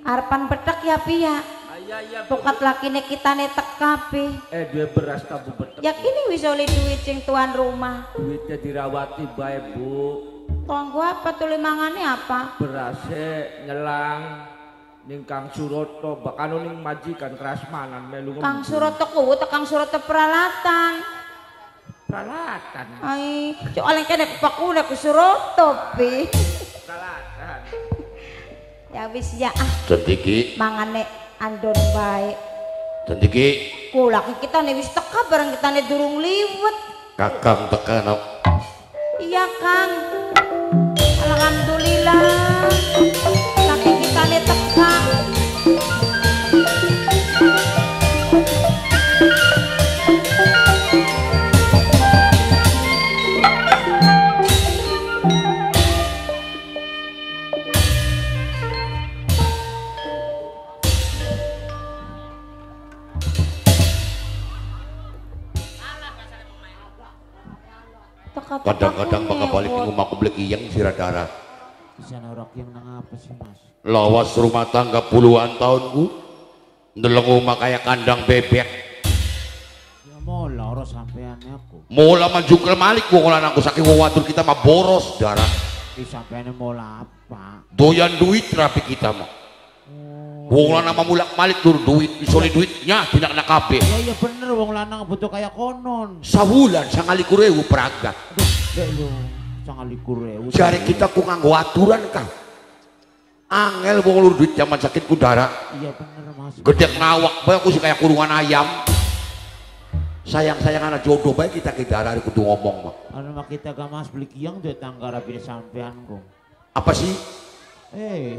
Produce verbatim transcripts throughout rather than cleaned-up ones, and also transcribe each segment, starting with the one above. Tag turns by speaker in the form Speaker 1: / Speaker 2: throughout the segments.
Speaker 1: Arepan betek ya piya.
Speaker 2: Iya iya.
Speaker 1: Tukat lakine kitane tek kabeh.
Speaker 2: Eh duwe beras kabu betek.
Speaker 1: Ya kini wis oleh duit sing tuan rumah.
Speaker 2: Duitnya dirawati bae, Bu.
Speaker 1: Tonggo apa tuh limangane apa?
Speaker 2: Berase nyelang ning Kang Suroto, bakal ning majikan Krasmanan melu.
Speaker 1: Kang Suroto kuwi Kang Suroto peralatan.
Speaker 2: Peralatan.
Speaker 1: Ai, soalnya kene pakune ku Suroto pi.
Speaker 2: Peralatan.
Speaker 1: Ya wis ya ah.
Speaker 3: Centiki.
Speaker 1: Mangane andon bae.
Speaker 3: Centiki.
Speaker 1: Kula kita nih wis teka bareng kita nih durung liwet.
Speaker 3: Kakang teka no.
Speaker 1: Iya Kang. Alhamdulillah. Laki kita nih teka.
Speaker 3: Kadang-kadang bakal balik ke rumah aku beli yang siradara.
Speaker 4: Sana orang yang nang apa sih Mas?
Speaker 3: Lawas rumah tangga puluhan tahunku, ndeleng rumah kayak kandang bebek.
Speaker 4: Ya mola orang sampeannya aku.
Speaker 3: Mola maju ke malik gua kalau aku saking watur kita mah boros darah.
Speaker 4: Di sampeannya mola apa?
Speaker 3: Doyan duit rapi kita mah. Wong lanang mamulak malik tur duit, isole duitnya tidak nak kabeh.
Speaker 4: Ya iya bener wong lanang butuh kayak konon.
Speaker 3: Sabulan sangaliku rewu peragat.
Speaker 4: Dek lu sangaliku rewu.
Speaker 3: Jare kita ku nganggo aturan Kang. Angel wong lur duit zaman sakit ku darah.
Speaker 4: Iya bener Mas.
Speaker 3: Gedek ngawak bae aku sih kayak kurungan ayam. Sayang-sayang anak jodoh bae kita kita hari kudu ngomong mah.
Speaker 4: Anu mah kita gak Mas beli kiang duit tangga rapi sampean kok.
Speaker 3: Apa sih?
Speaker 4: Eh.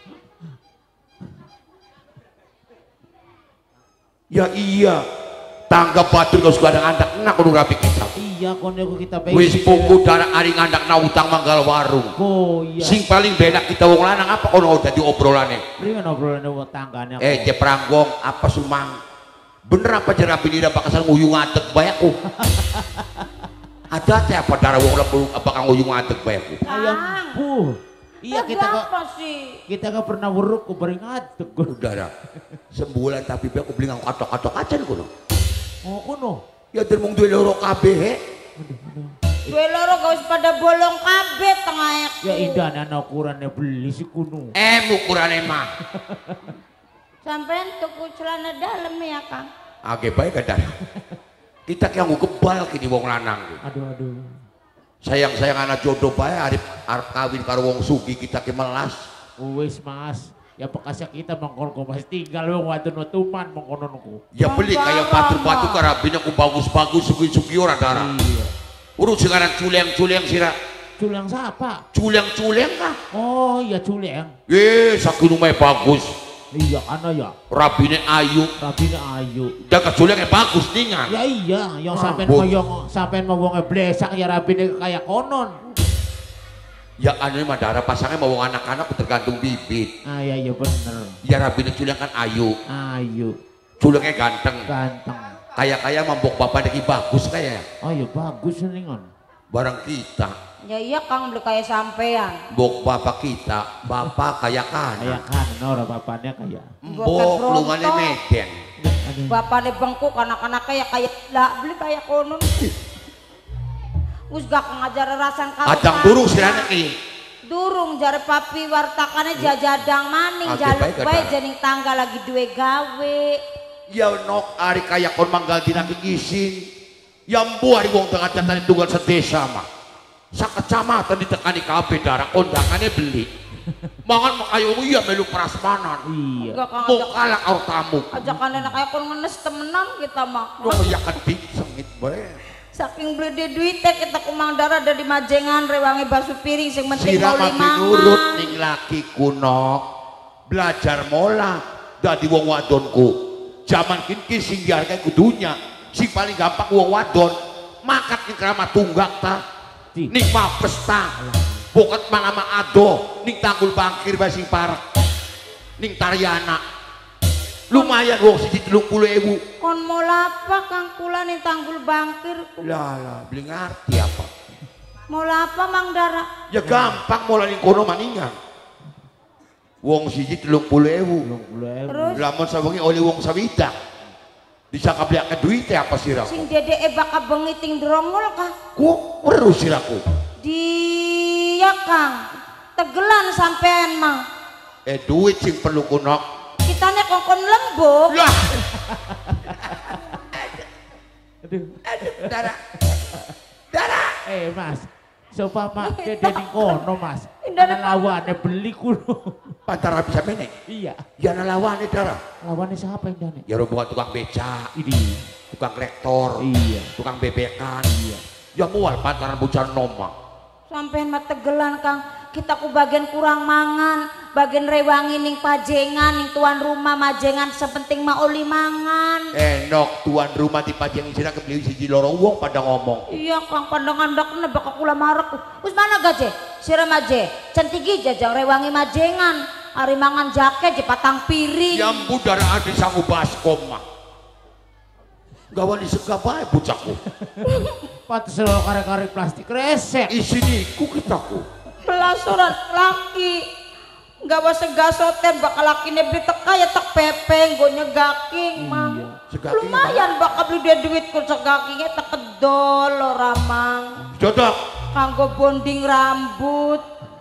Speaker 3: Ya iya, tangga batur kau suka ada andak nak kudu rapi kita.
Speaker 4: Iya kon aku kita pengen.
Speaker 3: Wis pungku darah aring andak na utang manggal warung.
Speaker 4: Oh iya.
Speaker 3: Sing paling benak kita wong lanang apa kono dadi obrolane.
Speaker 4: Primen obrolan wong tanggane.
Speaker 3: Eh je pranggong apa sumang. Bener apa je rapi dira bakal nguyung ngadeg bae aku. Ada teh apa darah wong lembu apa kang nguyung ngadeg bae aku.
Speaker 4: Ayam bu. Iya kita gak,
Speaker 1: sih?
Speaker 4: kita gak pernah weruk ku beri ngadeg.
Speaker 3: Udara. Sembulan tapi aku beli nganggo katok-katok acan kono.
Speaker 4: Oh kuno.
Speaker 3: Ya dermung duwe loro kabeh.
Speaker 1: Duwe loro gak usah pada bolong kabeh tengah.
Speaker 4: Ya indah anak ukurannya beli si kuno.
Speaker 3: Eh ukurane mah.
Speaker 1: Sampean tuku celana dalam ya Kang.
Speaker 3: Age bae kadang. Kita kanggo kebal kini wong lanang.
Speaker 4: Aduh aduh.
Speaker 3: Sayang-sayang anak jodoh bae arep arep kawin karo wong sugih kita ki melas.
Speaker 4: Wis Mas. Ya bekasnya kita mengkon ko Mas tinggal wong wadon tuman mengkononku.
Speaker 3: Ya beli kayak batu-batu karabine ku bagus-bagus sugi-sugi ora darah.
Speaker 4: Iya.
Speaker 3: Urus sekarang culeng-culeng sira.
Speaker 4: Culeng siapa?
Speaker 3: Culeng-culeng kah?
Speaker 4: Oh iya culeng.
Speaker 3: Eh saking lumayan bagus.
Speaker 4: Iya ana ya.
Speaker 3: Rabine ayu.
Speaker 4: Rabine ayu.
Speaker 3: Jaga culengnya bagus ningan.
Speaker 4: Ya iya, yang
Speaker 3: ah,
Speaker 4: sampean moyong sampean mau wong blesak ya rabine kayak konon.
Speaker 3: Ya anu mah darah pasangnya mau wong anak-anak tergantung bibit.
Speaker 4: Ah iya iya bener.
Speaker 3: Ya rabine culeng kan ayu.
Speaker 4: Ayu.
Speaker 3: Culengnya ganteng.
Speaker 4: Ganteng.
Speaker 3: Kayak-kayak mambok bapak deki bagus kayak.
Speaker 4: Oh iya bagus ningan.
Speaker 3: Barang kita.
Speaker 1: Ya iya Kang beli kayak sampean.
Speaker 3: Bok bapak kita, bapak kayak kan.
Speaker 4: Kayak kan ora bapaknya kayak.
Speaker 3: Mbok lungannya Medan.
Speaker 1: Bapaknya bengkok anak-anak kayak kayak lah beli kayak konon. Us gak ngajar rasan karo.
Speaker 3: Adang durung sirane ki.
Speaker 1: Durung jare papi wartakane jajadang maning jaluk bae jening tangga lagi duwe gawe.
Speaker 3: Ya nok ari kayak kon manggal dina kisin. Ya mbuh ari wong tengah catane tunggal sedesa mah. Sakecamatan ditekani kabeh darah kondangannya beli. Mangan makayo iya melu prasmanan.
Speaker 4: Iya.
Speaker 3: Mau kalah karo tamu.
Speaker 1: Ajakan enak kayak kon ngenes temenan kita mah.
Speaker 3: Yo ya kedik sengit bae.
Speaker 1: Saking blede duite kita kumang darah dari majengan rewangi basu piring sing penting
Speaker 3: Sira
Speaker 1: mau
Speaker 3: mati nurut ning laki kuno. Belajar mola dadi wong wadonku. Zaman kini sing dihargai kudunya. Sing paling gampang wong wadon makat ning keramat tunggak ta. Ning mapes ta. Boket mangama ado ning tanggul bangkir bae sing parek. Ning Taryana. Lumayan wong siji telung puluh ewu.
Speaker 1: Kon mau apa Kang kula ning tanggul bangkir?
Speaker 3: Lah lah, beli ngerti apa?
Speaker 1: Mau apa Mang Dara?
Speaker 3: Ya gampang mulai ning kono maningan. Wong siji telung puluh ewu.
Speaker 1: Terus
Speaker 3: Lamun sawengi oleh wong sawidak. Bisa kabliake duite apa siraku?
Speaker 1: sing dedeke baka bengi ting drongol kah?
Speaker 3: Ku weruh siraku.
Speaker 1: Dia Kang. Tegelan sampean mah.
Speaker 3: Eh duit sing perlu kunok.
Speaker 1: Kitane kongkon lembuk.
Speaker 3: Lah.
Speaker 4: Aduh.
Speaker 3: Aduh, darah. Darah.
Speaker 4: Eh mas, seumpama dede di kono mas,
Speaker 1: Indah
Speaker 4: ada lawannya beli kuno.
Speaker 3: Pantara bisa meneng.
Speaker 4: Iya.
Speaker 3: Ya na lawane darah.
Speaker 4: Lawannya siapa yang dane?
Speaker 3: Ya rombongan tukang beca,
Speaker 4: Ini.
Speaker 3: tukang rektor,
Speaker 4: Iya.
Speaker 3: tukang bebekan. Iya. Ya mual pantaran bucan noma.
Speaker 1: Sampean mah tegelan Kang. Kita ku bagian kurang mangan, bagian rewangi ning pajengan, ning tuan rumah majengan sepenting mah oli mangan.
Speaker 3: Enok tuan rumah di pajeng sira kebeli siji loro wong pada ngomong.
Speaker 1: Iya Kang, pandangan ndakna bakal kula marek. Wis mana gaje? Sira maje, centigi jajang rewangi majengan. Ari mangan jake je patang piring.
Speaker 3: Ya ampun darah adi sangu baskom mah. Gawan disegah bae bocahku.
Speaker 4: Pantes lo karek-karek plastik resek.
Speaker 3: Isini ku kitaku.
Speaker 1: Pelasuran laki. Gak basa gasoten bakal lakine beli teka ya tek pepeng go nyegaking mang.
Speaker 3: Segaking
Speaker 1: Lumayan bakal beli dia duit ku segakingnya tek kedol lo ramang.
Speaker 3: Cocok.
Speaker 1: Kanggo bonding rambut.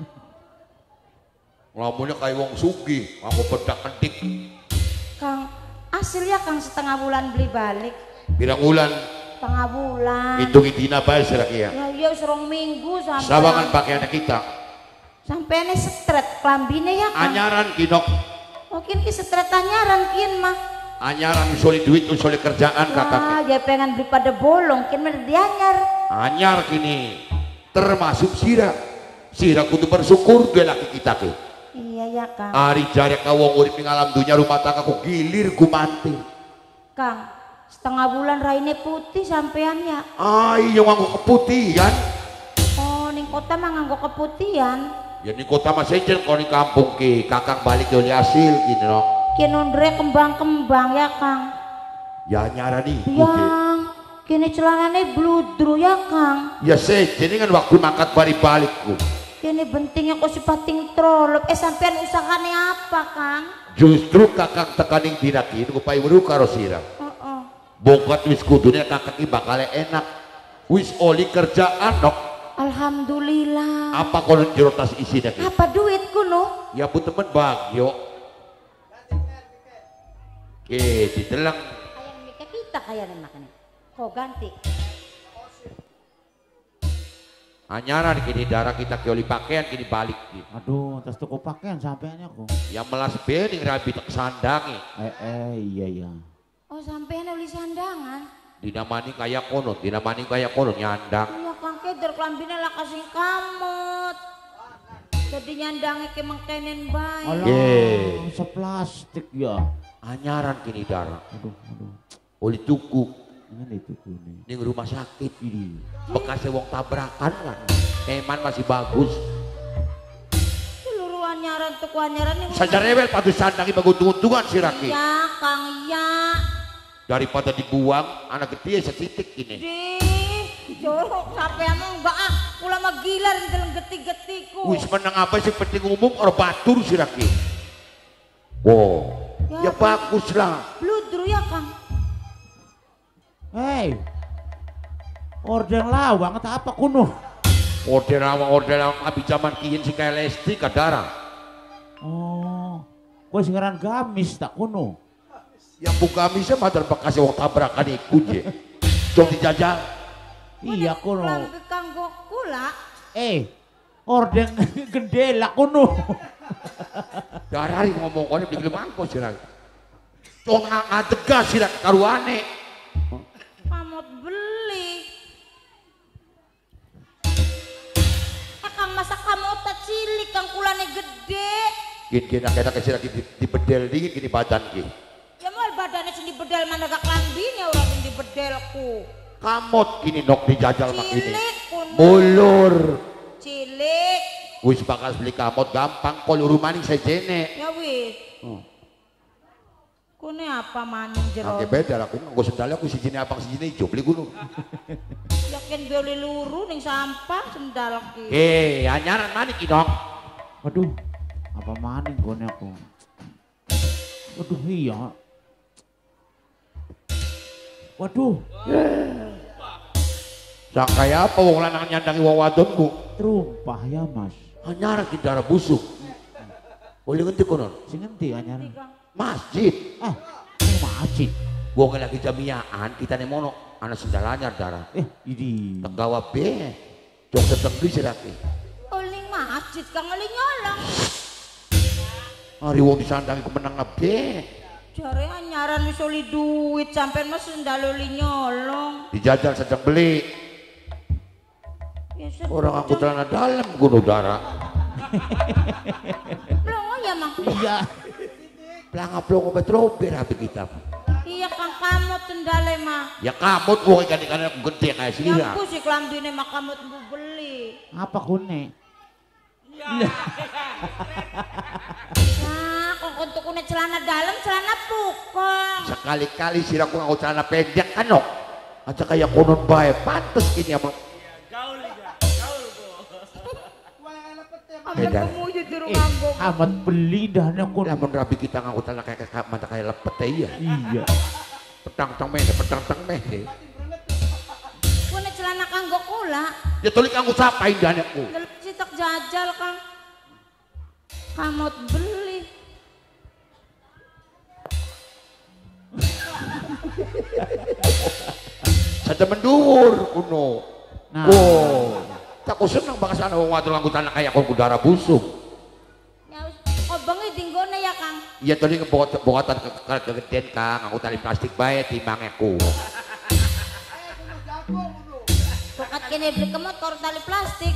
Speaker 3: Lamunnya kayak wong sugi, aku bedak kedik.
Speaker 1: Kang, hasilnya Kang setengah bulan beli balik.
Speaker 3: Pirang bulan
Speaker 1: Setengah bulan.
Speaker 3: hitungi dina bae sira kieu.
Speaker 1: Ya iya serong minggu sampai.
Speaker 3: Sawangan pakaian kita.
Speaker 1: Sampai ini setret klambine ya Kang.
Speaker 3: Anyaran kinok.
Speaker 1: Mungkin ki setret anyaran kin mah.
Speaker 3: Anyaran usuli duit usuli kerjaan kakak.
Speaker 1: Wah, dia pengen beli pada bolong kin mah dianyar.
Speaker 3: Anyar kini termasuk sira. Sira kudu bersyukur dua laki kita ke.
Speaker 1: Iya ya Kang.
Speaker 3: Ari jare ka wong urip ning alam dunya rumah tangga ku gilir gumanti.
Speaker 1: Kang, setengah bulan raine putih sampean ya.
Speaker 3: Ai yang nganggo keputihan.
Speaker 1: Oh, ning kota mah nganggo keputihan.
Speaker 3: Ya di kota mah sejen kalau di kampung ki kakak balik dari hasil gini loh.
Speaker 1: Kinondre kembang-kembang ya Kang.
Speaker 3: Ya nyara nih.
Speaker 1: Yang kini celanane bludru ya Kang.
Speaker 3: Ya sejen kan waktu makat bari balikku.
Speaker 1: Kini bentingnya kok si pating trolop. Eh sampean usahane apa Kang?
Speaker 3: Justru kakak tekaning tidak ini kupai weru karo sirah.
Speaker 1: Heeh.
Speaker 3: Bongkat wis kudunya kakak ki bakal enak. Wis oli kerjaan dok.
Speaker 1: Alhamdulillah.
Speaker 3: Apa konon jero tas isinya ki?
Speaker 1: Apa duit kuno?
Speaker 3: Ya bu temen bagyo. Eh ditelang.
Speaker 1: Ayang mika kita kayaknya makanya. Kau ganti.
Speaker 3: Anyaran kini darah kita ki oli pakaian kini balik ki.
Speaker 4: Aduh, tas toko pakaian sampeannya kok.
Speaker 3: Yang melas bening rabi tak sandangi.
Speaker 4: Eh, eh iya iya.
Speaker 1: Oh sampean uli sandangan.
Speaker 3: Dinamani kayak konon, dinamani kayak konon nyandang.
Speaker 1: Iya Kang keder klambine lah kasih kamut. Jadi nyandange ke mengkenen bae.
Speaker 4: Alah,
Speaker 3: Ye.
Speaker 4: seplastik ya.
Speaker 3: Anyaran kini darah.
Speaker 4: Aduh, aduh.
Speaker 3: Oli tuku
Speaker 4: Ini itu kuning.
Speaker 3: ning rumah sakit.
Speaker 4: Ini.
Speaker 3: Bekas wong tabrakan kan. Eman masih bagus.
Speaker 1: Seluruh anyaran tuku anyaran yang
Speaker 3: Saja rewel padu sandangi baguntung-untungan si Raki.
Speaker 1: ya Kang ya.
Speaker 3: Daripada dibuang anak gede setitik ini.
Speaker 1: Di jorok sampean mah enggak ah. Kula mah gila di dalam geti-getiku.
Speaker 3: Wis menang apa sih penting umum orang batur si Raki. Wow. Ya, ya bagus lah.
Speaker 1: Bludru ya Kang.
Speaker 4: Hei, orden lawang atau apa kuno?
Speaker 3: Orden awang orden awang abi zaman kian si kayak lesti kadara.
Speaker 4: Oh, kau singaran gamis tak kuno?
Speaker 3: Yang buka misnya mater bekas wong tabrakan ikut je. Jom dijajal.
Speaker 4: Iya kuno.
Speaker 1: Lambe kanggo kula.
Speaker 4: Eh, orden gendela kuno.
Speaker 3: Darari ngomong kone di mangko si Raki. Cong ngadegas si Raki karuane.
Speaker 1: Pamot beli. Eh Kang masa kamu tak cilik Kang kulane gede.
Speaker 3: Gini gini enak si Raki di, di bedel dingin gini badan gini.
Speaker 1: Ya mal badannya sing dibedel mana gak klambine orang yang dibedelku.
Speaker 3: Kamot gini nok dijajal mak ini.
Speaker 1: Cilik kuno.
Speaker 3: Mulur.
Speaker 1: Cilik.
Speaker 3: Wis bakal beli kamot gampang kalau rumah ini sejene.
Speaker 1: Ya wis.
Speaker 3: Hmm.
Speaker 1: Kune apa maning jero?
Speaker 3: Oke beda aku nganggo sendal aku sijine abang sijine ijo beli gunung.
Speaker 1: Yakin beli luru ning sampah sendal ki.
Speaker 3: Eh, anyaran mana ki dong?
Speaker 4: Waduh, Apa maning gone aku. Waduh iya. Waduh.
Speaker 3: Sakaya apa wong lanang nyandangi wong wadon ku?
Speaker 4: Terumpah ya mas.
Speaker 3: Anyar ki darah busuk. Boleh ngerti konon?
Speaker 4: Sing ngendi anyar?
Speaker 3: Masjid.
Speaker 4: Ah, ini masjid.
Speaker 3: Wong lagi jamiaan kita nih mono anak sendal anyar darah.
Speaker 4: Eh, ini.
Speaker 3: Tegawa be. Jok tetenggi sirake.
Speaker 1: Uling masjid kang uling nyolong.
Speaker 3: Hari wong disandangi kemenang be.
Speaker 1: Jare anyaran wis oli duit sampean mas sendal uling nyolong.
Speaker 3: Dijajal sedang beli.
Speaker 1: Ya sedang.
Speaker 3: Orang aku celana dalam gunung darah.
Speaker 1: Plongo ya mang.
Speaker 3: Iya. Pelangap pelongo petrober habis kita.
Speaker 1: Iya kang kamot sendale mah.
Speaker 3: Ya kamut wong ikan-ikan aku gede kayak sini
Speaker 1: Yang
Speaker 3: lah.
Speaker 1: ku si klambine mah kamot mbu beli.
Speaker 4: Apa kune?
Speaker 1: Nah, kok untuk kune celana dalam, celana pukong.
Speaker 3: Sekali-kali siraku ngaku celana pendek kan no. Aja kayak konon bae pantes ini ama.
Speaker 1: Ambil
Speaker 3: Beda.
Speaker 1: kemujud di
Speaker 4: Eh,
Speaker 1: rumah gua.
Speaker 4: amat beli dah aku.
Speaker 3: Lamun rabi kita ngaku celana kayak kayak mata kayak lepet teh iya.
Speaker 4: Iya.
Speaker 3: Petang-tang meh, petang-tang meh.
Speaker 1: Kune celana kanggo kula.
Speaker 3: Ya tulik aku sapain dan aku.
Speaker 1: Dalam sitok jajal kang. Kamot beli.
Speaker 3: Sada mendur kuno.
Speaker 4: Nah.
Speaker 3: Oh. Tak ku seneng banget sana wong wadon nganggo celana kayak kon darah busuk.
Speaker 1: Ya wis obengi dinggone ya kang.
Speaker 3: Iya tadi ngebogatan kegedean kang, aku tali plastik bae timbang aku.
Speaker 1: Pokat kene beli kemot karo tali plastik.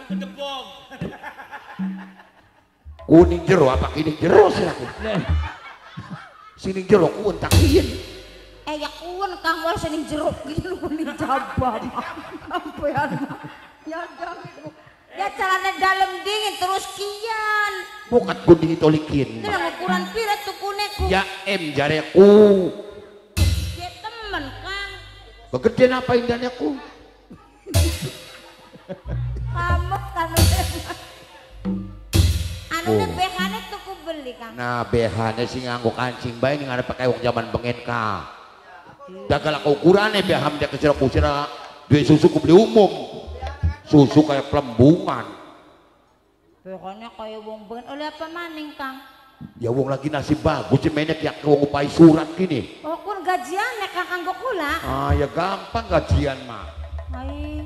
Speaker 3: Kuning jero apa kuning jero sih aku? Sini jero ku entak ieu.
Speaker 1: Eh ya kuwen kang wal sening jeruk gitu kuning jabam. Sampean mah. Ya dong itu. Ya celana dalam dingin terus kian.
Speaker 3: Bukat kuning tolikin.
Speaker 1: Itu yang ukuran pira tuh kune ku.
Speaker 3: Ya em jareku.
Speaker 1: Ya temen kang.
Speaker 3: Begedean apa indahnya aku?
Speaker 1: Kamu kan anu
Speaker 3: Oh.
Speaker 1: ne behane tuh ku beli kang.
Speaker 3: Nah behane sih nganggo kancing bae ning arep pakai wong zaman bengen ka. Dagal aku ukurane beham dia kecil kusira duwe susu ku beli umum. Susu kayak pelembungan.
Speaker 1: Behane kaya wong bengen oleh apa maning kang?
Speaker 3: Ya wong lagi nasib bagus sih menek ya ke wong upai surat gini.
Speaker 1: Oh kun gajian kang kanggo kula.
Speaker 3: Ah ya gampang gajian mah.
Speaker 1: Ai.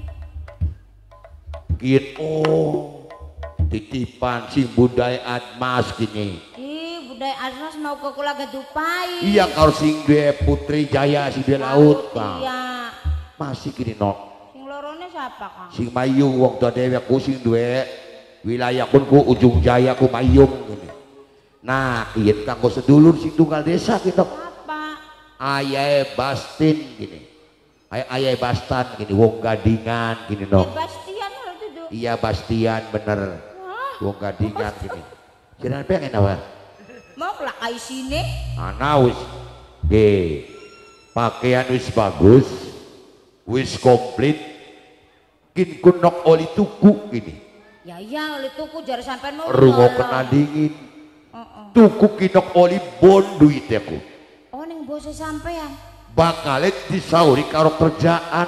Speaker 3: Gin oh titipan si budaya Admas gini.
Speaker 1: Ih budaya asmas mau ke kula gadupai.
Speaker 3: Iya kalau sing duwe Putri Jaya si duwe laut Bang.
Speaker 1: Iya.
Speaker 3: Masih gini no.
Speaker 1: Sing lorone siapa kang?
Speaker 3: Sing Mayung wong tua dewe ku sing duwe wilayah kun ku ujung jaya ku Mayung gini. Nah kieu kanggo sedulur sing tunggal desa kita.
Speaker 1: Apa?
Speaker 3: Ayae Bastin gini. Ay ayae Bastan gini wong Gadingan gini no.
Speaker 1: Bastian lho tuh.
Speaker 3: Iya Bastian bener. Wong Gadingan gini. Kira pengen apa?
Speaker 1: Mau kelakai sini?
Speaker 3: Ana wis ge pakaian wis bagus wis komplit kin kunok oli tuku gini
Speaker 1: Ya iya oleh tuku jare sampean mau.
Speaker 3: rungo kena dingin
Speaker 1: Heeh.
Speaker 3: tuku kinok oli bon duit aku
Speaker 1: Oh ning bose sampean.
Speaker 3: bakalet disauri karo kerjaan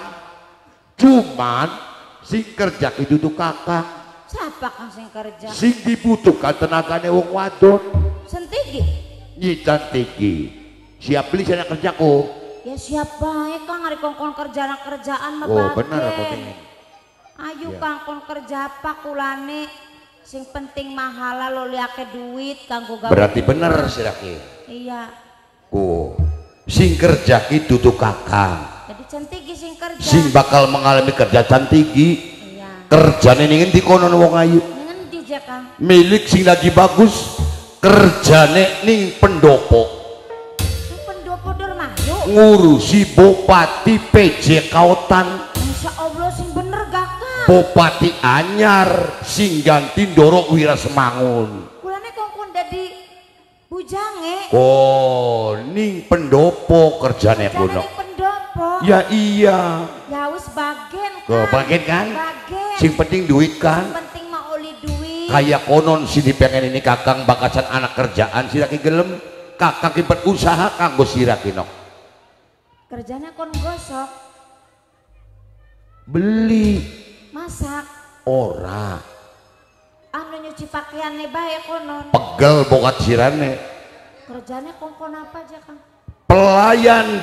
Speaker 3: cuman sing kerja itu tuh kakak
Speaker 1: Siapa kang sing kerja?
Speaker 3: sing dibutuhkan tenagane wong wadon
Speaker 1: Sentigi.
Speaker 3: nyitan tinggi siap beli sana kerjaku.
Speaker 1: Ya siapa ya kang hari kongkon kerjaan kerjaan mah
Speaker 3: Oh
Speaker 1: bagen.
Speaker 3: bener apa pengen
Speaker 1: Ayo
Speaker 3: Ya.
Speaker 1: kang kon kerja apa kulane? Sing penting mahala lo liake duit kanggo gawe.
Speaker 3: berarti bener siraki
Speaker 1: Iya.
Speaker 3: ku sing kerja itu tuh kakak
Speaker 1: Jadi centigi sing kerja.
Speaker 3: sing bakal mengalami kerja cantigi
Speaker 1: Iya.
Speaker 3: kerjane ning endi kono wong ayu
Speaker 1: Ngendi ja kang?
Speaker 3: milik sing lagi bagus kerjane ning pendopo
Speaker 1: Sing pendopo Durmayu.
Speaker 3: ngurusi bupati P J Kautan
Speaker 1: Insya Allah sing bener gak kang?
Speaker 3: bupati anyar sing ganti Ndoro Wirasemangun
Speaker 1: Kulane kongkon dadi bujange.
Speaker 3: oh ning pendopo kerjane
Speaker 1: Jangan
Speaker 3: kuno
Speaker 1: ning pendopo.
Speaker 3: ya iya
Speaker 1: Ya wis bagen
Speaker 3: Ke
Speaker 1: kang.
Speaker 3: bagen kan
Speaker 1: Bagen.
Speaker 3: sing penting duit
Speaker 1: Sing
Speaker 3: kan
Speaker 1: penting mah oli duit.
Speaker 3: kayak konon sini pengen ini kakang bakasan anak kerjaan sira ki gelem kakang ki berusaha kanggo sira ki nok
Speaker 1: Kerjanya kon gosok,
Speaker 3: beli
Speaker 1: masak,
Speaker 3: ora
Speaker 1: anu nyuci pakaiannya bae konon.
Speaker 3: pegel bokat sirane
Speaker 1: Kerjanya kon kon apa aja Kang?
Speaker 3: pelayan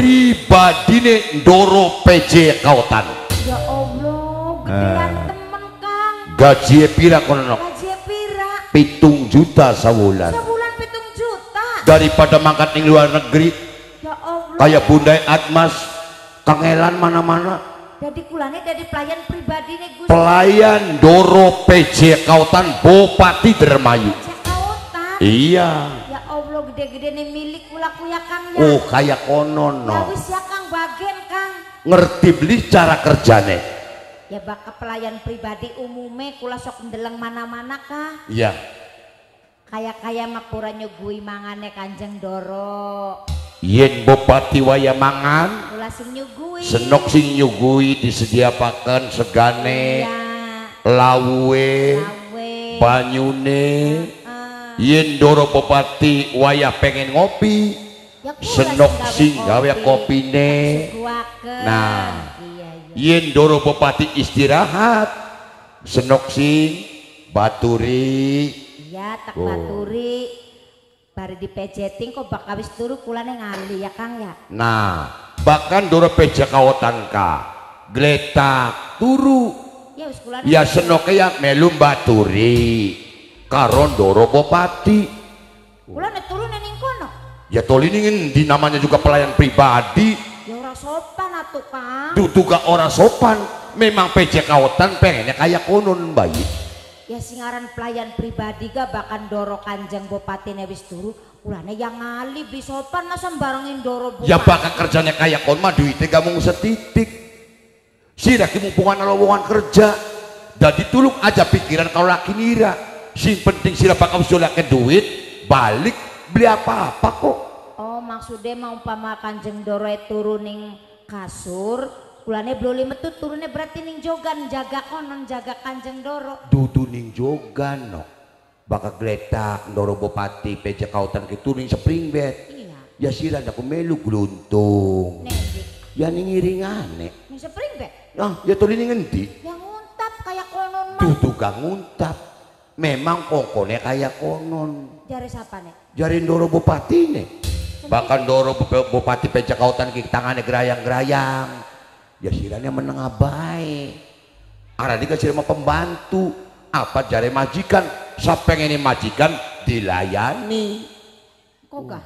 Speaker 3: pribadine Ndoro P J Kautan.
Speaker 1: Ya Allah, gedean temen Kang.
Speaker 3: Gaji pira kono nok?
Speaker 1: Gaji pira?
Speaker 3: Pitung juta sawulan.
Speaker 1: Sebulan pitung juta.
Speaker 3: Daripada mangkat ning luar negeri
Speaker 1: Ya Allah.
Speaker 3: kayak Bunda Atmas kangelan mana-mana.
Speaker 1: Jadi kulane jadi pelayan pribadi nih Gus.
Speaker 3: Pelayan Ndoro P J Kautan Bupati Dermayu.
Speaker 1: Kautan.
Speaker 3: Iya.
Speaker 1: Ya Allah, gede-gede nih milik kulaku ya Kang ya.
Speaker 3: Oh kayak konon
Speaker 1: Ya
Speaker 3: no.
Speaker 1: wis ya Kang bagian Kang.
Speaker 3: Ngerti beli cara kerjane.
Speaker 1: Ya baka pelayan pribadi umume kula sok ndeleng mana-mana Kang.
Speaker 3: Iya.
Speaker 1: Kaya-kaya mak pura nyugui mangane Kanjeng Ndoro.
Speaker 3: Yen Bupati waya mangan
Speaker 1: Kula sing nyugui.
Speaker 3: senok sing nyugui disediakan segane
Speaker 1: Ya.
Speaker 3: lawe
Speaker 1: Lawe.
Speaker 3: banyune
Speaker 1: Ah.
Speaker 3: yen Ndoro Bupati waya pengen ngopi
Speaker 1: Ya kula
Speaker 3: senok sing
Speaker 1: sing
Speaker 3: gawe
Speaker 1: kopi.
Speaker 3: kopine.
Speaker 1: Suguhaken.
Speaker 3: Nah.
Speaker 1: Iya iya.
Speaker 3: Yen Ndoro Bupati istirahat senok sing baturi.
Speaker 1: Iya tak
Speaker 3: Oh.
Speaker 1: baturi. Bari dipejeting kok bakal wis turu kulane ngali ya Kang ya.
Speaker 3: Nah bahkan Ndoro P J Kautan ka gletak turu
Speaker 1: Ya wis kulane.
Speaker 3: ya senoke ya melu baturi karo Ndoro Bupati.
Speaker 1: Kulane turu ning kono.
Speaker 3: Ya toli ini ngendi namanya juga pelayan pribadi.
Speaker 1: Ya ora sopan atuh Kang.
Speaker 3: Dudu gak ora sopan. Memang P J Kautan pengennya kayak konon bayi.
Speaker 1: Ya singaran pelayan pribadi ga bahkan Ndoro Kanjeng Bupati wis turu kulane yang ngali bi sopan masa barengin Ndoro Bupati.
Speaker 3: Ya bakal kerjanya kayak kon mah duitnya gak mau setitik. Sira ki mumpungan lowongan kerja. Jadi tulung aja pikiran kalau laki nira. Sing penting sira bakal usulake duit balik beli apa-apa kok.
Speaker 1: Oh maksudnya mau umpama Kanjeng Ndoro turu ning kasur kulane bloli metu turune berarti ning jogan jaga konon jaga Kanjeng Ndoro.
Speaker 3: Dudu ning jogan no. Bakal gletak Ndoro Bupati P J Kautan ki turing spring bed.
Speaker 1: Iya.
Speaker 3: Ya sira ndak melu gluntung.
Speaker 1: Nendi.
Speaker 3: Ya ning iringane.
Speaker 1: Ning spring bed.
Speaker 3: Nah, ya tuli ning endi?
Speaker 1: Yang nguntap kayak konon mah.
Speaker 3: Dudu kang nguntap. Memang kongkone kayak konon.
Speaker 1: Jare siapa nih?
Speaker 3: Jari Ndoro Bupati nih. Bahkan Ndoro Bupati P J Kautan ki tangane gerayang-gerayang. Ya siranya menengah baik. Arah dikasih sama pembantu. Apa jari majikan? Siapa pengen majikan dilayani.
Speaker 1: Koga.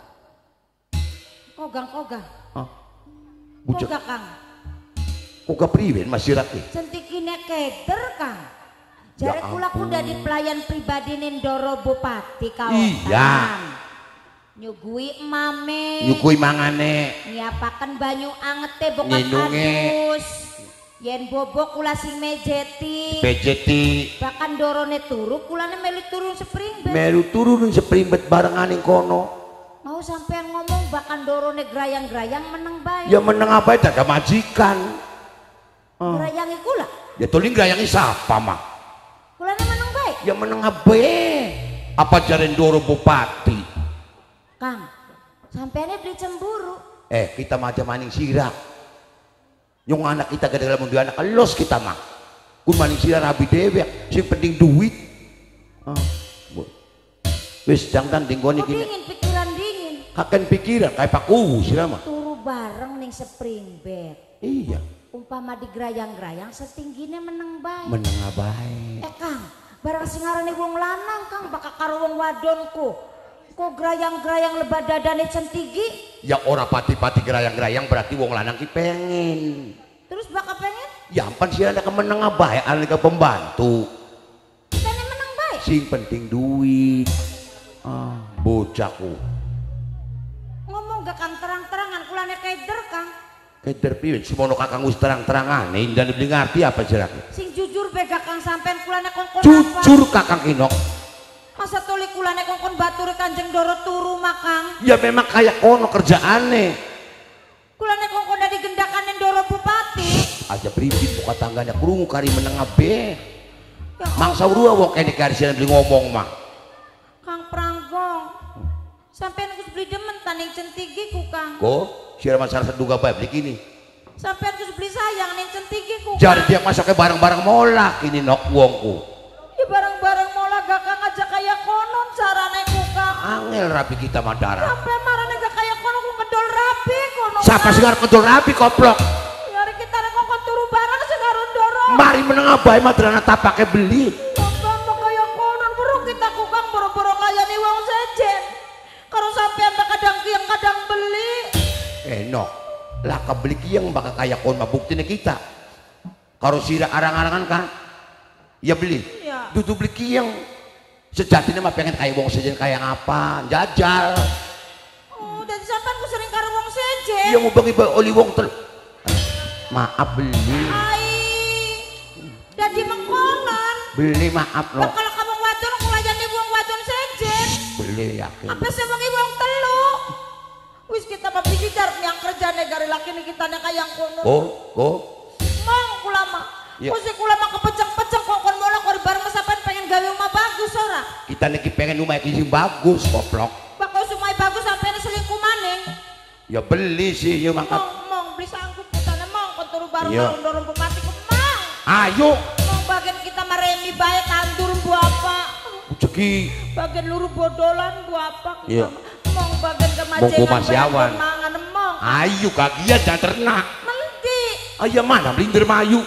Speaker 1: Kogang koga.
Speaker 3: Hah? Bujak.
Speaker 1: Koga Kang.
Speaker 3: Koga priwen masih laki.
Speaker 1: Centikine keder Kang. Jare
Speaker 3: Ya
Speaker 1: kula kuda di pelayan pribadi ning Ndoro Bupati Kautan.
Speaker 3: Iya.
Speaker 1: Nyugui mame.
Speaker 3: Nyukui mangane.
Speaker 1: Nyiapaken banyu angete bokat
Speaker 3: Nginunge.
Speaker 1: adus. Yen bobok kula sing mejeti.
Speaker 3: Pejeti.
Speaker 1: Bahkan dorone turu kulane melu turun spring bed.
Speaker 3: Melu turun seperimbet barengan ing kono.
Speaker 1: Mau sampean ngomong bahkan dorone grayang-grayang meneng bae.
Speaker 3: Ya meneng apa jaga majikan. Oh.
Speaker 1: Grayangi kula.
Speaker 3: Ya tuling grayangi siapa mah?
Speaker 1: Kulane meneng bae.
Speaker 3: Ya meneng apa? Apa jari Ndoro Bupati?
Speaker 1: Kang, sampeannya beli cemburu.
Speaker 3: Eh kita macam maning sirah. Yung anak kita gede dalam mundi anak los kita mah. Kun maning sirah rabi dewek. Sing penting duit. Ah. Wis jangan tinggoni
Speaker 1: Oh,
Speaker 3: gini.
Speaker 1: dingin pikiran dingin.
Speaker 3: Kaken pikiran kayak paku sirah mah.
Speaker 1: Turu bareng ning spring bed.
Speaker 3: Iya.
Speaker 1: Umpama di grayang-grayang setinggine meneng bae.
Speaker 3: Meneng bae.
Speaker 1: Eh Kang, barang singarane wong lanang Kang bakal karo wong wadonku. Kok grayang-grayang lebat dadane centigi?
Speaker 3: Ya ora pati-pati gerayang-gerayang berarti wong lanang ki pengen.
Speaker 1: Terus bakal pengen?
Speaker 3: Ya ampan sih ada kemeneng bae ane ke pembantu.
Speaker 1: Kitane meneng bae.
Speaker 3: Sing penting duit. Ah, bocahku.
Speaker 1: Ngomong gak Kang terang-terangan kulane keder Kang.
Speaker 3: Keder piwin semono kakang wis terang-terangane indah dibeli ngerti apa jerake.
Speaker 1: Sing jujur bega Kang sampean kulane kongkon apa?
Speaker 3: Jujur kakang Kinok.
Speaker 1: Masa tuli kulane kongkon baturi Kanjeng Ndoro turu mah Kang.
Speaker 3: Ya memang kayak kono kerjaane.
Speaker 1: Kulane kongkon dari gendakane Ndoro Bupati.
Speaker 3: Aja pribit muka tangganya krungu kari menengah be.
Speaker 1: Ya
Speaker 3: Mangsa urua wong kene karisian beli ngomong mah.
Speaker 1: Kang Pranggong. Sampean kus beli demen taning centigi ku Kang.
Speaker 3: Ko, sira masalah seduga bae beli kini.
Speaker 1: Sampean kus beli sayang ning centigi ku.
Speaker 3: Jadi dia masaknya barang-barang molak ini nok wongku.
Speaker 1: Ya barang-barang mola gak Kang aja kaya konon carane ku Kang.
Speaker 3: Angel rapi kita madara.
Speaker 1: Sampai marane gak kaya kono ku ngedol rapi kono.
Speaker 3: Siapa sih ngarep ngedol rapi koplok?
Speaker 1: Yari kita nek kok turu barang sing karo ndoro.
Speaker 3: Mari menengah bae madrana tapake beli.
Speaker 1: Apa kaya konon buru kita ku Kang boro-boro ngayani wong sejen. Karo sampean tak kadang kiyang kadang beli.
Speaker 3: Enok. Lah kebeli kiyang bakal kaya kon mah buktine kita. Karo sira arang-arangan kan? Ya beli.
Speaker 1: Iya.
Speaker 3: Dudu beli kiyang. Sejatinya mah pengen kaya wong sejen kaya ngapa? Jajal.
Speaker 1: Oh, dan sampean ku sering karo wong sejen.
Speaker 3: Iya mau bagi oli wong tel. Maaf beli.
Speaker 1: Ai. Dadi mengkonon.
Speaker 3: Beli maaf
Speaker 1: Lah
Speaker 3: lo.
Speaker 1: kalau kamu wadon ku layani wong wadon sejen.
Speaker 3: Beli yakin.
Speaker 1: Apa sih wengi wong telu? Wis kita mah pijar yang kerja negara laki nih kita nek kayang kono.
Speaker 3: Oh, oh.
Speaker 1: Mang kula mah.
Speaker 3: Ya.
Speaker 1: Wis kula mah kepeceng-peceng kok kon mola kok bareng sampean pengen gawe rumah bagus ora?
Speaker 3: Kita niki pengen rumah iki sing bagus koplok.
Speaker 1: Pak kok sumai bagus sampean selingkuh maning.
Speaker 3: Ya beli sih ya mangkat.
Speaker 1: Mong mong beli sanggup kita mong kon turu bareng
Speaker 3: Iya.
Speaker 1: karo dorong bupati ku mang.
Speaker 3: Ayo.
Speaker 1: Mong bagian kita maremi bae tandur bu apa?
Speaker 3: Rezeki.
Speaker 1: Bagian luru bodolan bu apa kita.
Speaker 3: Iya.
Speaker 1: Mong bagian
Speaker 3: Monggo
Speaker 1: kemajengan.
Speaker 3: Mas Yawan.
Speaker 1: Mangan mong.
Speaker 3: Ayo kagian dan ternak.
Speaker 1: Menti.
Speaker 3: Ayo mana melindir mayu.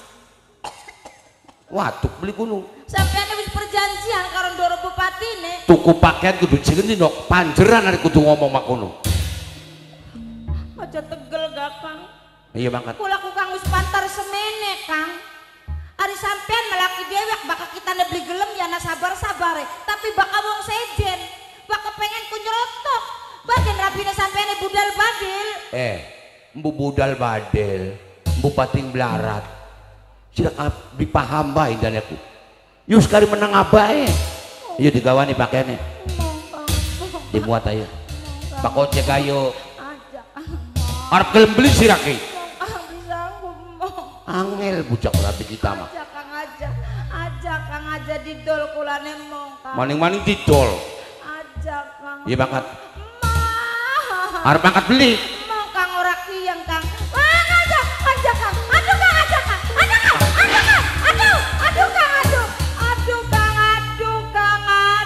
Speaker 3: Waduh beli kuno.
Speaker 1: Sampeyan wis perjanjian karo ndoro bupatine.
Speaker 3: Tuku pakaian kudu jengeni nok panjeran hari kudu ngomong mak kuno.
Speaker 1: Aja tegel gak Kang.
Speaker 3: Iya mangkat.
Speaker 1: Kula ku Kang wis pantar semene Kang. Ari sampean melaki dewek bakal kita beli gelem ya na sabar-sabare, tapi bakal wong sejen. Bakal pengen ku nyerotok. Bagian rapine sampeyan budal badil.
Speaker 3: Eh, mbu budal badel, mbu pating belarat. Sila dipaham bae dan aku. Yus kari menang abae. Iya digawani pakaiannya. Dimuat ayo. Pak ojek ayo.
Speaker 1: Aja.
Speaker 3: Arep gelem beli sirake.
Speaker 1: Ah bisa ngomong.
Speaker 3: Angel bucak rapi kita mah.
Speaker 1: Aja Kang aja. Aja Kang aja didol kulane mong Kang.
Speaker 3: Maning-maning didol.
Speaker 1: Aja Kang.
Speaker 3: Iya banget.
Speaker 1: Mah.
Speaker 3: Arep angkat beli.
Speaker 1: Mau Kang ora kiyang Kang. Wah aja, aja Kang. Aduh Kang, aja Kang. Aja Kang. Aduh Kang. Aduh, aduh Kang, aduh. Aduh Kang, aduh Kang,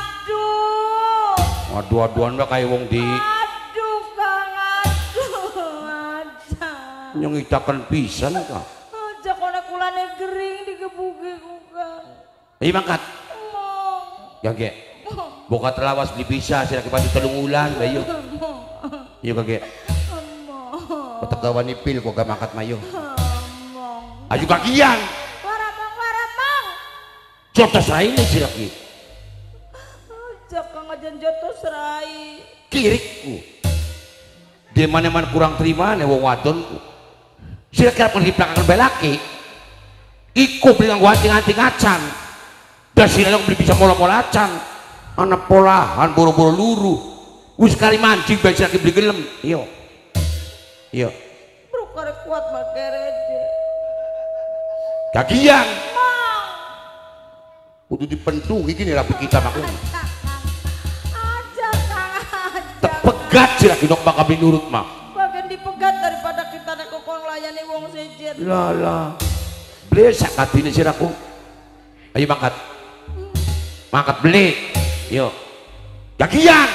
Speaker 1: aduh.
Speaker 3: Aduh-aduan wae kaya wong di
Speaker 1: Aduh Kang, aduh. Aja.
Speaker 3: nyengitaken pisan Kang.
Speaker 1: Aja kono kulane gering digebuki ku Kang.
Speaker 3: Iya mangkat.
Speaker 1: Mau.
Speaker 3: Gage. Boka telawas beli bisa sira kepadu telung ulan bayo. Iya gage.
Speaker 1: Mau.
Speaker 3: Petegawan ipil kok gak mangkat mayo.
Speaker 1: Mau.
Speaker 3: Ayo kagian.
Speaker 1: Waramang, waramang.
Speaker 3: Jotos raine sira ki.
Speaker 1: Aja Kang ajan jotos rai.
Speaker 3: Kirikku. Di mana-mana kurang terima nih wong wadonku. Sira kira pergi belakang belaki. Iku beli nganggo anting-anting acan. Dan sira yang beli bisa mola-mola acan. Anak polahan boro-boro luru. Wis kali mancing bae sira beli gelem. Iya. Iya.
Speaker 1: Bro karek kuat makerede.
Speaker 3: Kagian.
Speaker 1: Mang.
Speaker 3: Kudu dipentung iki nih rapi kita makun.
Speaker 1: Aja Kang, aja.
Speaker 3: Tepegat sira kinok bakal minurut mah.
Speaker 1: Bagian dipegat daripada kita nek kok nglayani wong sejen.
Speaker 3: Lah lah. Blesak katine siraku. Ayo mangkat. Mangkat beli. Yo. Kagian.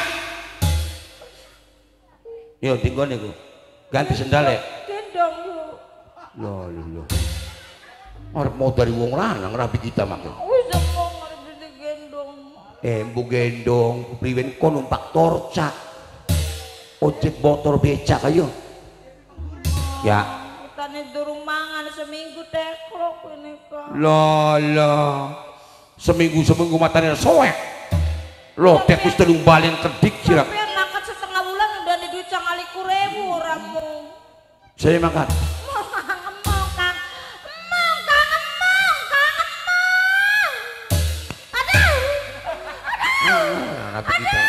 Speaker 3: Yo tinggone ku. Ganti sendale.
Speaker 1: Gendong lu.
Speaker 3: Loh, loh, loh. Arep mau dari wong lanang rapi kita makin.
Speaker 1: Wis mau ngarep digendong.
Speaker 3: Eh, mbu gendong, priwen ko numpak torca. Ojek motor becak ayo. Ya.
Speaker 1: Kita nih durung mangan seminggu teklok ini Kang.
Speaker 3: Lah lah. Seminggu seminggu matanya soek. Loh, tekus telung balen kedik sirak.
Speaker 1: Sampean makan setengah bulan udah ada duit cangali kurebu oramu.
Speaker 3: Saya makan.
Speaker 1: Emang Kang, emang Kang, emang Kang, emang Kang, emang. Aduh,
Speaker 3: Ah, rapi kita.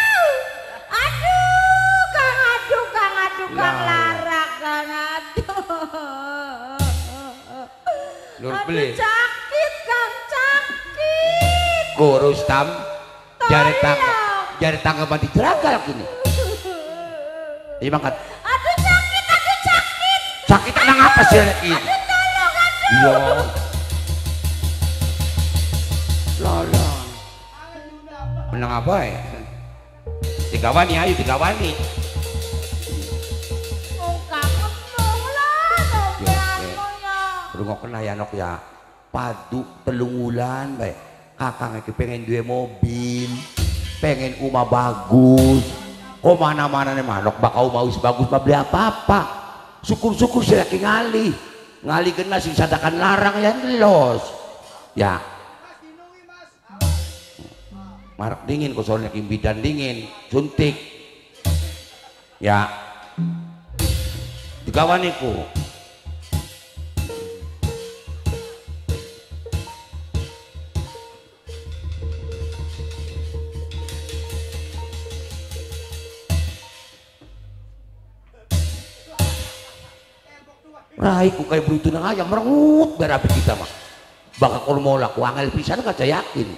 Speaker 1: aduh, Kang, aduh, Kang, aduh, Kang,
Speaker 3: Lah.
Speaker 1: lara, Kang, aduh.
Speaker 3: Lur
Speaker 1: Aduh,
Speaker 3: beli.
Speaker 1: sakit, Kang, sakit.
Speaker 3: Gurus tam. Jari tangga, jari tangga mati jeragal kini. Iya mangkat.
Speaker 1: Aduh sakit, aduh sakit.
Speaker 3: Sakit nang apa sih lagi?
Speaker 1: Aduh tolong, aduh.
Speaker 3: Iya. Lala. Menang apa ya? Tiga wani ayo tiga wani.
Speaker 1: Oh kangen dong lah, sampeanmu ya.
Speaker 3: Rungokna ya nok ya. Padu telung wulan bae. Kakang iki pengen duwe mobil, pengen rumah bagus. Kok mana-mana nih manok bakal mau bagus mah beli apa-apa. Syukur-syukur sih lagi ngali. Ngali kena sing sadakan larang ya los. Ya. Marak dingin kok soalnya bidan dingin, suntik. Ya. Digawaniku. Rai ku kayak berutu nang ayam merengut berapi kita mah. Bakal kalau mau laku angel pisan kaca yakin.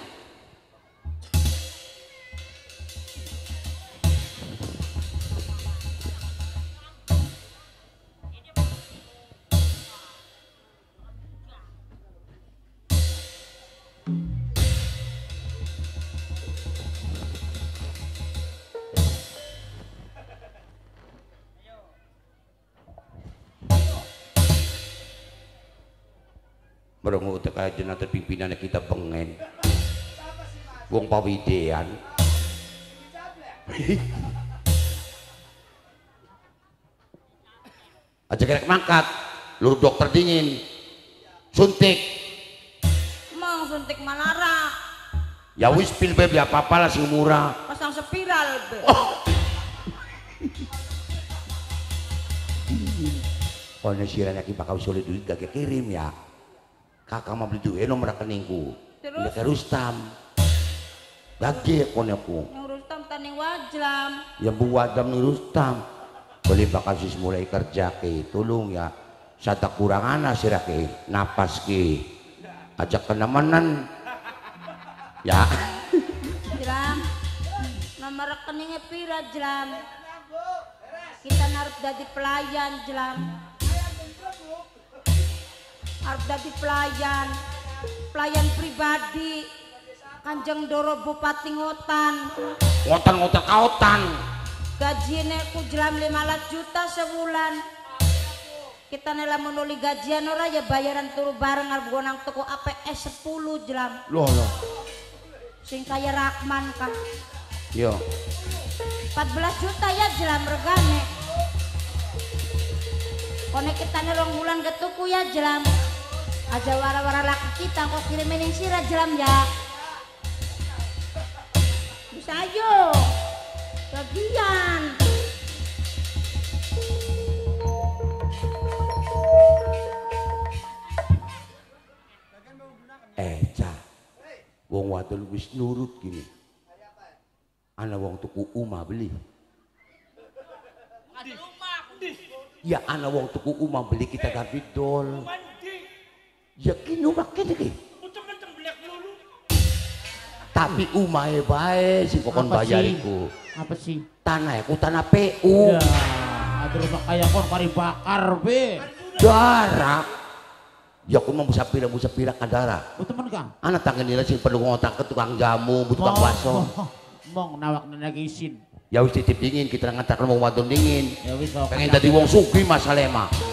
Speaker 3: Merengut kayak jenazah pimpinannya kita pengen. Wong pawidean. Aja kerek mangkat, lu dokter dingin, suntik.
Speaker 1: Mau suntik malara.
Speaker 3: Ya wis pil beb ya apa-apa lah sing murah.
Speaker 1: Pasang spiral be.
Speaker 3: Oh ini siranya kita bakal sulit duit gak kirim ya. Kakak mau beli duit nomor rekeningku.
Speaker 1: Terus?
Speaker 3: Udah ke Rustam. Gage koneku.
Speaker 1: Yang Rustam tanding wajlam.
Speaker 3: Ya bu wadam nih Rustam. Beli bakal sis mulai kerja ke tolong ya. Sata kurang anak sih ke napas ke. Ajak kenamanan. Ya.
Speaker 1: Jlam. Nomor rekeningnya pira jlam. Kita naruh jadi pelayan jlam. Harus jadi pelayan, pelayan pribadi, Kanjeng Doro Bupati Ngotan.
Speaker 3: Ngotan-ngotan kautan.
Speaker 1: Gajinya ku jelam lima belas juta sebulan. Kita nela menuli gajian ora ya bayaran turu bareng arep gonang toko A P S sepuluh jelam.
Speaker 3: Loh loh.
Speaker 1: Sing kaya Rahman kan.
Speaker 3: Yo.
Speaker 1: empat belas juta ya jelam regane. Kone kita nelong bulan ketuku ya jelam. Aja wara-wara laki kita kok kirimin yang sirah jelam ya. Bisa ayo. Bagian.
Speaker 3: Eh cah. Wong wadon wis nurut gini. Ana wong tuku umah beli. Ya ana wong tuku umah beli kita ganti dol. Ya kini umah kini ki. Tapi umahnya baik sih kokon bayariku.
Speaker 4: Apa sih?
Speaker 3: Tanah ku tanah P U.
Speaker 4: Ya, ada rumah kayak kon kari bakar be.
Speaker 3: Darah. Ya aku mau bisa pira bisa pira kadara.
Speaker 4: Oh teman kang.
Speaker 3: Anak tangan nila sih perlu ngotak ke tukang jamu, butuh tukang baso.
Speaker 4: Mong nawak na nagisin.
Speaker 3: Ya wis titip dingin kita ngantar mau wadon dingin.
Speaker 4: Ya wis
Speaker 3: pengen jadi wong sugih masalah mah.